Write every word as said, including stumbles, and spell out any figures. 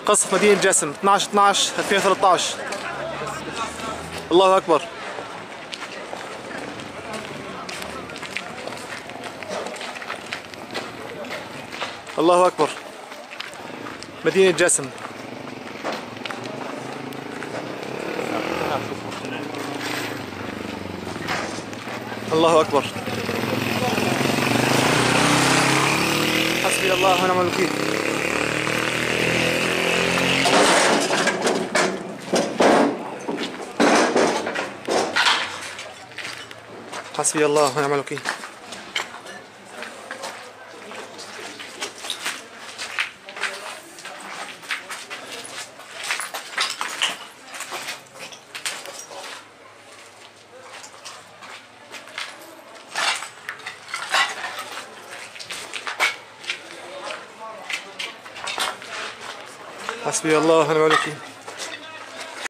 قصف مدينة جسم اثنعش اثنعش ألفين وثلاثطعش. الله أكبر. الله أكبر. مدينة جسم. الله أكبر. حسبي الله ونعم الوكيل. حسبي الله ونعم الوكيل. حسبي الله ونعم الوكيل.